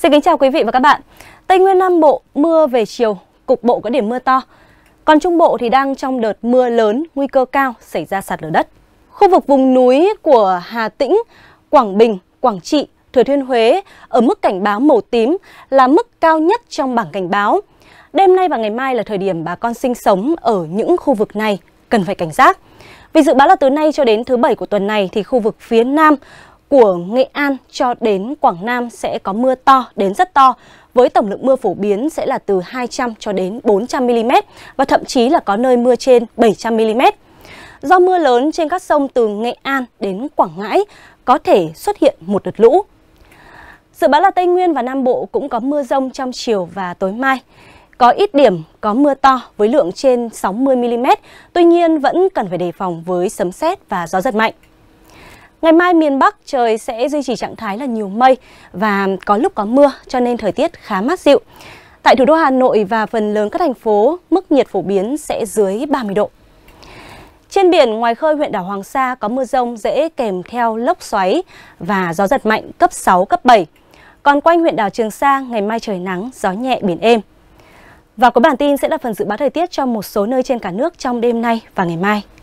Xin kính chào quý vị và các bạn. Tây Nguyên Nam Bộ mưa về chiều, cục bộ có điểm mưa to. Còn Trung Bộ thì đang trong đợt mưa lớn, nguy cơ cao xảy ra sạt lở đất. Khu vực vùng núi của Hà Tĩnh, Quảng Bình, Quảng Trị, Thừa Thiên Huế ở mức cảnh báo màu tím là mức cao nhất trong bảng cảnh báo. Đêm nay và ngày mai là thời điểm bà con sinh sống ở những khu vực này cần phải cảnh giác. Vì dự báo là từ nay cho đến thứ Bảy của tuần này thì khu vực phía Nam của Nghệ An cho đến Quảng Nam sẽ có mưa to đến rất to, với tổng lượng mưa phổ biến sẽ là từ 200 cho đến 400 mm và thậm chí là có nơi mưa trên 700 mm. Do mưa lớn trên các sông từ Nghệ An đến Quảng Ngãi có thể xuất hiện một đợt lũ. Dự báo là Tây Nguyên và Nam Bộ cũng có mưa rông trong chiều và tối mai. Có ít điểm có mưa to với lượng trên 60 mm, tuy nhiên vẫn cần phải đề phòng với sấm sét và gió giật mạnh. Ngày mai miền Bắc trời sẽ duy trì trạng thái là nhiều mây và có lúc có mưa cho nên thời tiết khá mát dịu. Tại thủ đô Hà Nội và phần lớn các thành phố, mức nhiệt phổ biến sẽ dưới 30 độ. Trên biển ngoài khơi huyện đảo Hoàng Sa có mưa rông dễ kèm theo lốc xoáy và gió giật mạnh cấp 6, cấp 7. Còn quanh huyện đảo Trường Sa, ngày mai trời nắng, gió nhẹ, biển êm. Và cuối bản tin sẽ là phần dự báo thời tiết cho một số nơi trên cả nước trong đêm nay và ngày mai.